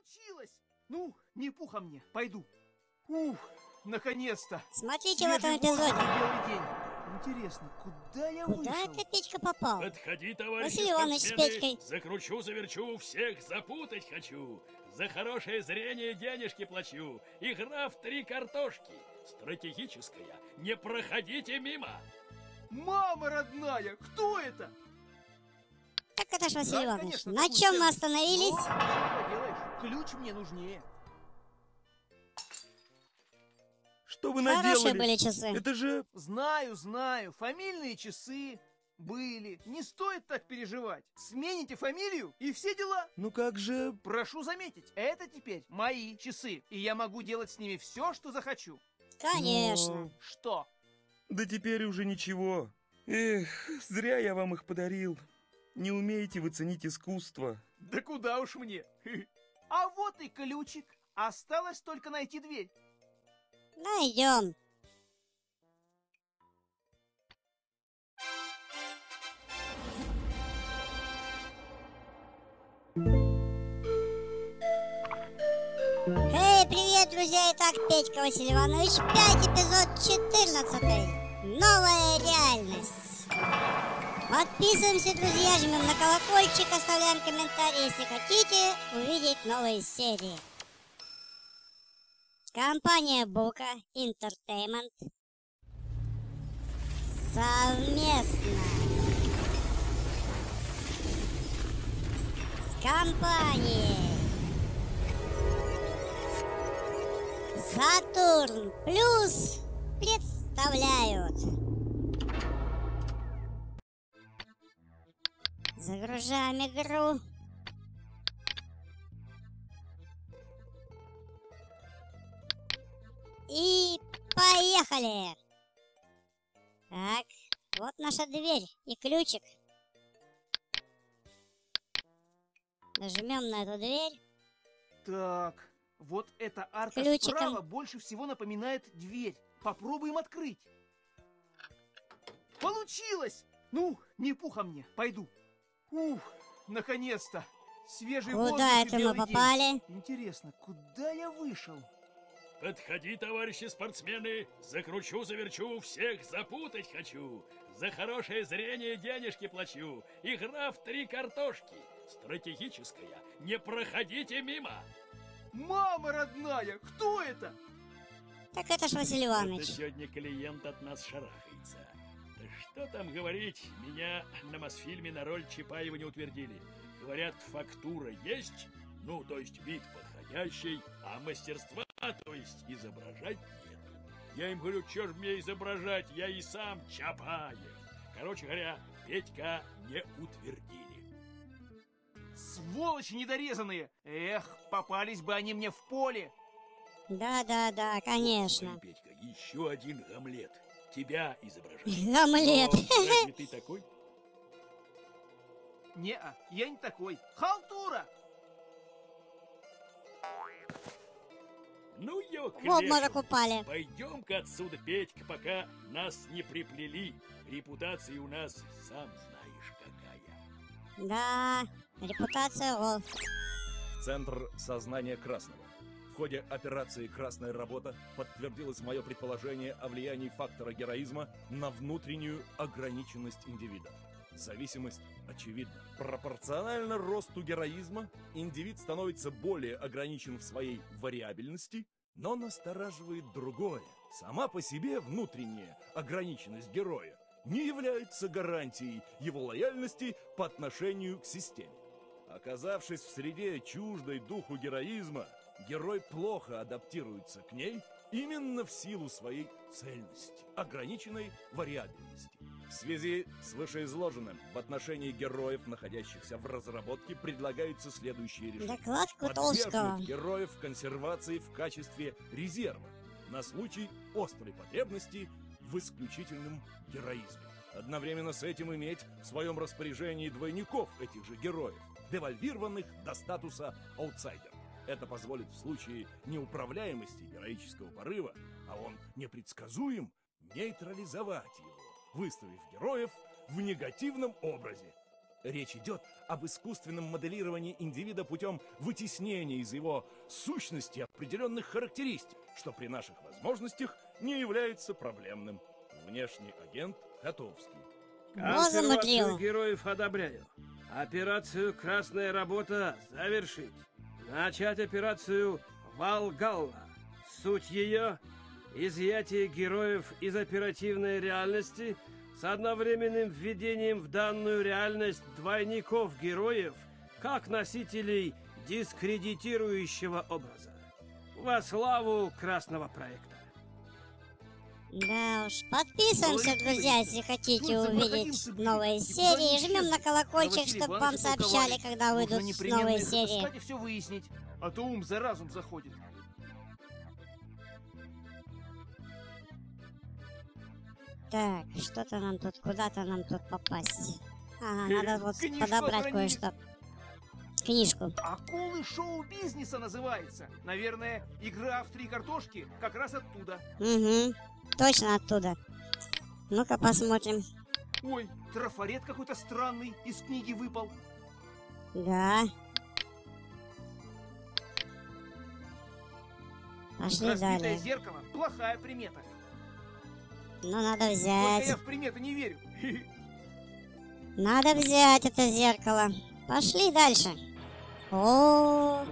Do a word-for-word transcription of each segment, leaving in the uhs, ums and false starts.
Получилось! Ну, не пуха мне, пойду. Ух, наконец-то! Смотрите в этом эпизоде. Белый день. Интересно, куда я Куда вышел? это Петька попал? Подходи, товарищи Василий Иванович с спортсмены, Петькой. закручу, заверчу, всех запутать хочу. За хорошее зрение денежки плачу. Игра в три картошки. Стратегическая. Не проходите мимо. Мама родная, кто это? Так это ж Василий Да, Иванович. конечно, На такую чем мы ценность. остановились? Но, что поделаешь, ключ мне нужнее. Что вы Хорошие наделали? были часы. Это же... Знаю, знаю, фамильные часы были. Не стоит так переживать. Смените фамилию и все дела. Ну как же... Прошу заметить, это теперь мои часы, и я могу делать с ними все, что захочу. Конечно. Но- Что? Да теперь уже ничего. Эх, зря я вам их подарил. Не умеете вы ценить искусство. Да куда уж мне. А вот и ключик. Осталось только найти дверь. Найдем. Эй, привет, друзья! Итак, Петька Василий Иванович, пять, эпизод четырнадцатый. Новая реальность. Подписываемся, друзья, жмем на колокольчик, оставляем комментарии, если хотите увидеть новые серии. Компания Бука Entertainment совместно с компанией Сатурн Плюс представляют. Загружаем игру. И поехали! Так, вот наша дверь и ключик. Нажмем на эту дверь. Так, вот эта арка Ключиком. справа больше всего напоминает дверь. Попробуем открыть. Получилось! Ну, не пуха мне, пойду. Ух, наконец-то! Свежий воздух Куда и это мы белый день. попали? Интересно, куда я вышел? Подходи, товарищи спортсмены, закручу, заверчу, всех запутать хочу. За хорошее зрение денежки плачу. Игра в три картошки. Стратегическая. Не проходите мимо. Мама родная, кто это? Так это ж Василий Это Иванович. сегодня клиент от нас шарахается. Да что там говорить, меня на Мосфильме на роль Чапаева не утвердили. Говорят, фактура есть, ну, то есть вид подходящий, а мастерства, то есть изображать нет. Я им говорю, что ж мне изображать, я и сам Чапаев. Короче говоря, Петька не утвердили. Сволочи недорезанные! Эх, попались бы они мне в поле! Да-да-да, конечно. Ой, Петька, еще один Гамлет. Тебя изображать. Гамлет. Но разве ты такой? Не-а, я не такой. Халтура! Ну, ее к В обморок лешему. упали. Пойдем-ка отсюда, Петька, пока нас не приплели. Репутация у нас, сам знаешь, какая. Да, репутация, о. В Центр сознания Красного. В ходе операции «Красная работа» подтвердилось мое предположение о влиянии фактора героизма на внутреннюю ограниченность индивида. Зависимость очевидна. Пропорционально росту героизма индивид становится более ограничен в своей вариабельности, но настораживает другое. Сама по себе внутренняя ограниченность героя не является гарантией его лояльности по отношению к системе. Оказавшись в среде чуждой духу героизма, герой плохо адаптируется к ней именно в силу своей цельности, ограниченной вариабельности. В связи с вышеизложенным в отношении героев, находящихся в разработке, предлагаются следующие решения. Доклад Кутовского. Подвергнуть героев консервации в качестве резерва на случай острой потребности в исключительном героизме. Одновременно с этим иметь в своем распоряжении двойников этих же героев, девальвированных до статуса аутсайдера. Это позволит в случае неуправляемости героического порыва, а он непредсказуем, нейтрализовать его, выставив героев в негативном образе. Речь идет об искусственном моделировании индивида путем вытеснения из его сущности определенных характеристик, что при наших возможностях не является проблемным. Внешний агент Котовский. Консервацию Консервацию героев одобряю. Операцию «Красная работа» завершить. Начать операцию «Валгалла». Суть ее – изъятие героев из оперативной реальности с одновременным введением в данную реальность двойников героев как носителей дискредитирующего образа. Во славу Красного проекта. Да уж, подписываемся, Ой, друзья, ой, если хотите что за увидеть проходимцы были? новые Никуда серии. не Жмем на исчезли. колокольчик, Василия чтобы вам Ивановича сообщали, толковали. когда Нужно выйдут непременно новые их серии. отыскать и все выяснить, а то ум за разум заходит. Так, что-то нам тут, куда-то нам тут попасть. Ага, Э, надо вот книжку подобрать охранили. кое-что. Книжку. Акулы шоу-бизнеса называется. Наверное, игра в три картошки как раз оттуда. Угу, точно оттуда. Ну-ка посмотрим. Ой, трафарет какой-то странный из книги выпал. Да. Пошли Разбитое далее. зеркало – плохая примета. Ну, надо Только взять. я в приметы не верю. Надо взять это зеркало. Пошли дальше. О,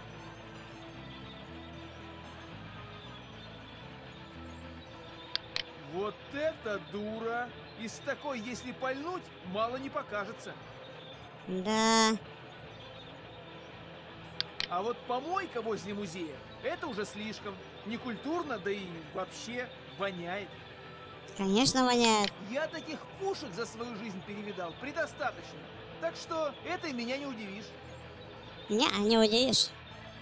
Вот это дура! Из такой, если пальнуть, мало не покажется. да. А вот помойка возле музея – это уже слишком. Некультурно, да и вообще воняет. Конечно, воняет. Я таких пушек за свою жизнь перевидал предостаточно. Так что это и меня не удивишь. Не, не удивишь.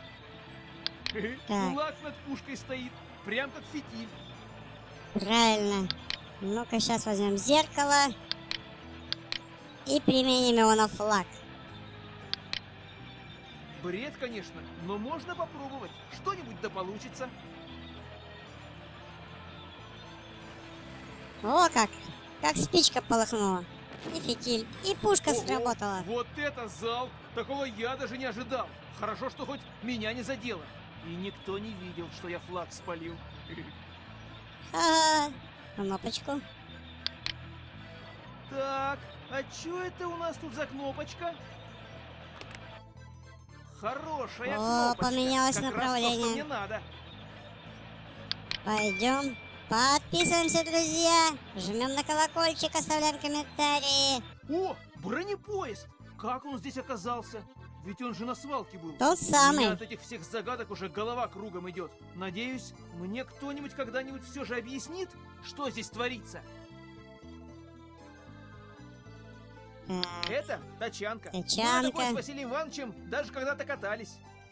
Так. Флаг над пушкой стоит, прям как фитиль. Правильно. Ну-ка, сейчас возьмем зеркало и применим его на флаг. Бред, конечно, но можно попробовать. Что-нибудь да получится. О, как! Как спичка полыхнула. И фитиль, и пушка Ого, сработала. Вот это залп! Такого я даже не ожидал. Хорошо, что хоть меня не задело. И никто не видел, что я флаг спалил. Ага. Кнопочку. Так, а что это у нас тут за кнопочка? Хорошая О, кнопочка. поменялось как направление. Раз то, что мне надо. Пойдем. Подписываемся, друзья. Жмем на колокольчик, оставляем комментарии. О, бронепоезд! Как он здесь оказался? Ведь он же на свалке был. Тот У меня самый. от этих всех загадок уже голова кругом идет. Надеюсь, мне кто-нибудь когда-нибудь все же объяснит, что здесь творится. Так, Это тачанка. Тачанка. Мы на такой с Василием Ивановичем даже когда-то катались.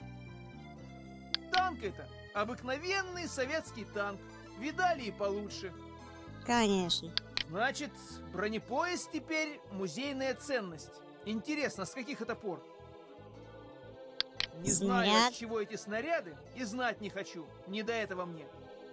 Танк это. Обыкновенный советский танк. Видали и получше. конечно. Значит, бронепоезд теперь музейная ценность. Интересно, с каких это пор? Не знаю, Снаряд. от чего эти снаряды, и знать не хочу. Не до этого мне.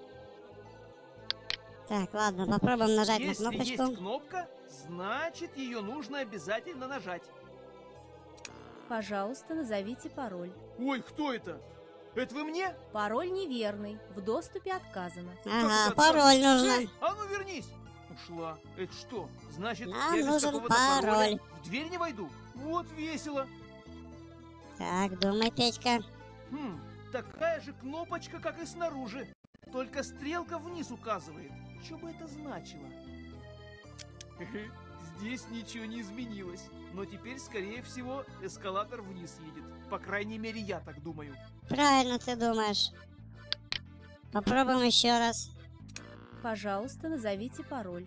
Так, ладно, попробуем нажать Если на есть кнопочку. кнопка, значит, ее нужно обязательно нажать. Пожалуйста, назовите пароль. Ой, кто это? Это вы мне? Пароль неверный. В доступе отказано. Ага, Как это пароль отказано? нужно. Эй, а ну вернись! Ушла. Это что? Значит, Нам я без нужен какого-то пароль. пароля в дверь не войду? Вот весело. Так, думай, Петька. Хм, такая же кнопочка, как и снаружи. Только стрелка вниз указывает. Что бы это значило? Хе-хе, здесь ничего не изменилось. Но теперь, скорее всего, эскалатор вниз едет. По крайней мере, я так думаю. Правильно ты думаешь. Попробуем еще раз. Пожалуйста, назовите пароль.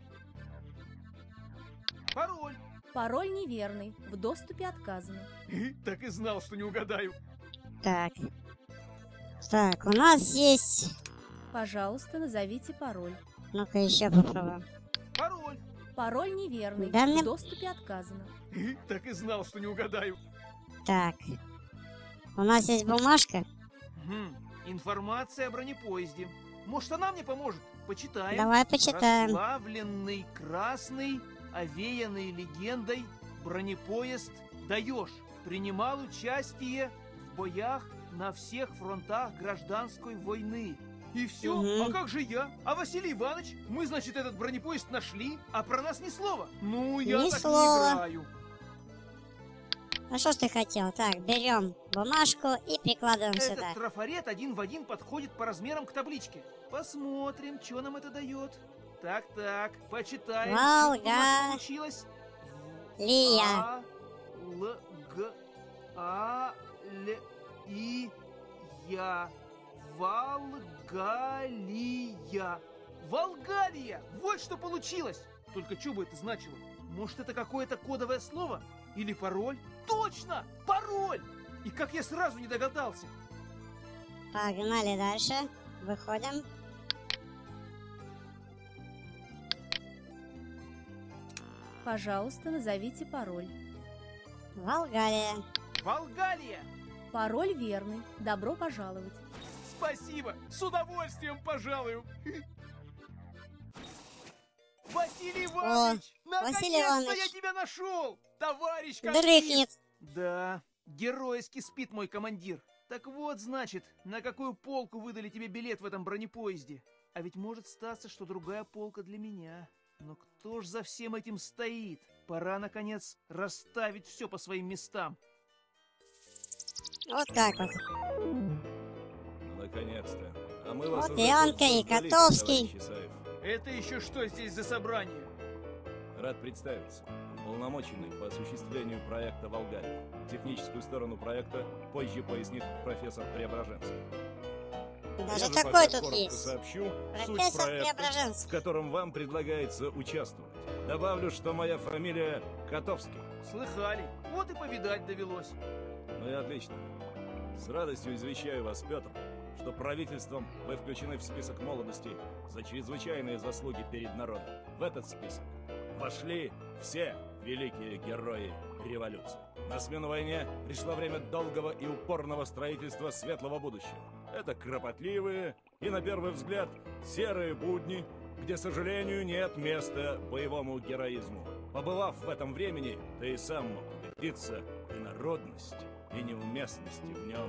Пароль. Пароль неверный. В доступе отказано. Хе, Так и знал, что не угадаю. Так. Так, у нас есть... Пожалуйста, назовите пароль. Ну-ка еще попробуем. Пароль. Пароль неверный. Да мне- В доступе отказано. Хе, Так и знал, что не угадаю. Так. У нас есть бумажка. Хм, информация о бронепоезде. Может, она мне поможет? Почитаем. Давай почитаем. Прославленный красный, овеянный легендой Бронепоезд даешь. Принимал участие в боях на всех фронтах гражданской войны. И все? Мгм. А как же я? А Василий Иванович? Мы, значит, этот бронепоезд нашли, а про нас ни слова. Ну, я Ни так слова. не играю. Ну что ж ты хотел? Так, берем бумажку и прикладываем Этот сюда. трафарет один в один подходит по размерам к табличке. Посмотрим, что нам это дает. Так-так, почитаем. Что тут у нас Волга. получилось? Лия. А, Л, Г, А, Л, И, Я. Волгалия. Волгалия! Вот что получилось! Только что бы это значило? Может, это какое-то кодовое слово? Или пароль? Точно! Пароль! И как я сразу не догадался? Погнали дальше. Выходим. Пожалуйста, назовите пароль. Волгалия. Волгалия! Пароль верный. Добро пожаловать. Спасибо! С удовольствием пожалую! Василий Иванович! Василий Наконец-то Иванович. я тебя нашел! Товарищ Дрыхнет. Да, геройски спит мой командир. Так вот, значит, на какую полку выдали тебе билет в этом бронепоезде? А ведь может статься, что другая полка для меня. Но кто ж за всем этим стоит? Пора, наконец, расставить все по своим местам. Вот так вот. Наконец-то. А мы вас Вот уже и тут Анка, и заждались, Котовский. товарищ Исаев. Это еще что здесь за собрание? Рад представиться. Уполномоченный по осуществлению проекта «Волгария». Техническую сторону проекта позже пояснит профессор Преображенский. Даже Я же такой пока тут коротко есть. сообщу суть Профессор проекта, в Преображенский. котором вам предлагается участвовать. Добавлю, что моя фамилия Котовский. Слыхали? Вот и повидать довелось. Ну и отлично. С радостью извещаю вас, Петр, что правительством вы включены в список молодости за чрезвычайные заслуги перед народом. В этот список вошли все великие герои революции. На смену войне пришло время долгого и упорного строительства светлого будущего. Это кропотливые и, на первый взгляд, серые будни, где, к сожалению, нет места боевому героизму. Побывав в этом времени, ты и сам мог убедиться в инородности и неуместности в нем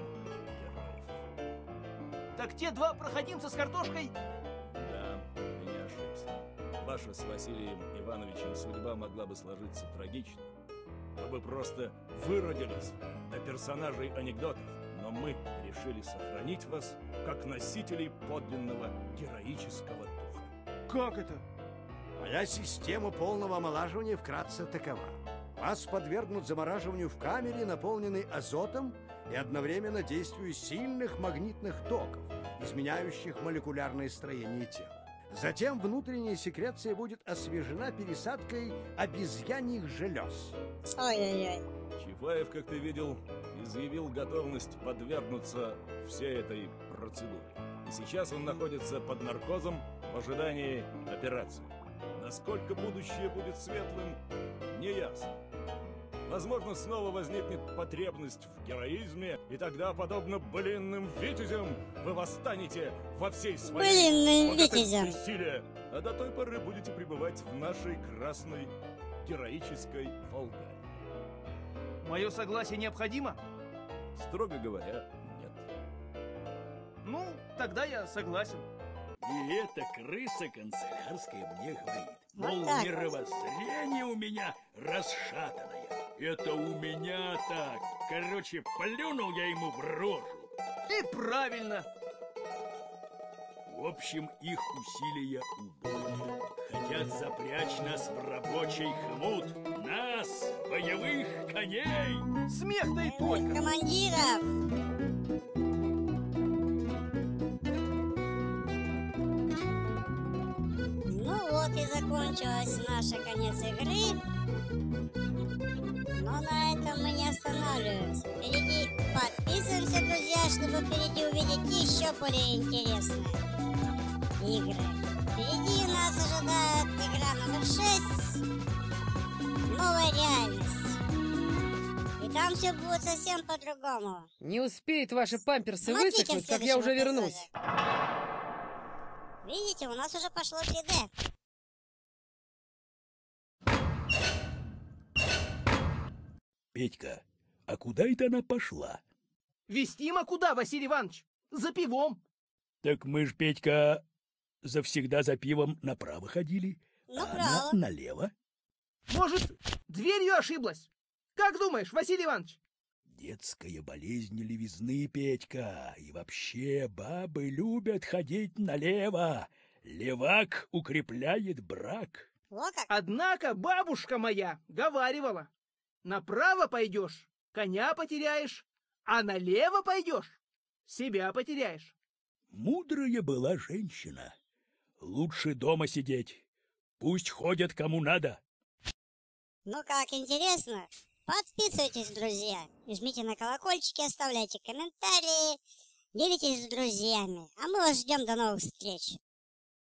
героев. Так те два проходимца с картошкой... Да, ты не ошибся. Ваша с Василием Ивановичем судьба могла бы сложиться трагично. Вы бы просто выродились до персонажей анекдотов, но мы решили сохранить вас как носителей подлинного героического духа. Как это? Моя система полного омолаживания вкратце такова. Вас подвергнут замораживанию в камере, наполненной азотом и одновременно действию сильных магнитных токов, изменяющих молекулярное строение тела. Затем внутренняя секреция будет освежена пересадкой обезьяньих желез. Ой-ой-ой. Чапаев, как ты видел, изъявил готовность подвергнуться всей этой процедуре. И сейчас он находится под наркозом в ожидании операции. Насколько будущее будет светлым, неясно. Возможно, снова возникнет потребность в героизме, и тогда, подобно былинным витязям, вы восстанете во всей своей Былинным богатырской витязям. силе, а до той поры будете пребывать в нашей красной героической Волгаре. Мое согласие необходимо? Строго говоря, нет. Ну, тогда я согласен. И эта крыса канцелярская мне говорит, Вот мол, так вот. мировоззрение у меня расшатанное. Это у меня так. Короче, плюнул я ему в рожу. И правильно. В общем, их усилия убогие. Хотят запрячь нас в рабочий хмут. Нас, боевых коней. Смех-то и только. Командиров. Ну вот и закончилась наша конец игры. Но на этом мы не останавливаемся. Впереди подписываемся, друзья, чтобы впереди увидеть еще более интересные игры. Впереди нас ожидает игра номер шесть. Новая реальность. И там все будет совсем по-другому. Не успеют ваши памперсы Смотрите в высохнуть, как я уже следующем вернусь. эпизоде. Видите, у нас уже пошло три дэ. Петька, а куда это она пошла? Вестима куда, Василий Иванович? За пивом. Так мы ж, Петька, завсегда за пивом направо ходили, а Направо. она налево. Может, дверью ошиблась? Как думаешь, Василий Иванович? Детская болезнь левизны, Петька, и вообще бабы любят ходить налево. Левак укрепляет брак. Во как. Однако бабушка моя говаривала, направо пойдешь, коня потеряешь, а налево пойдешь, себя потеряешь. Мудрая была женщина. Лучше дома сидеть. Пусть ходят кому надо. Ну как, интересно? Подписывайтесь, друзья. Жмите на колокольчики, оставляйте комментарии. Делитесь с друзьями. А мы вас ждем до новых встреч.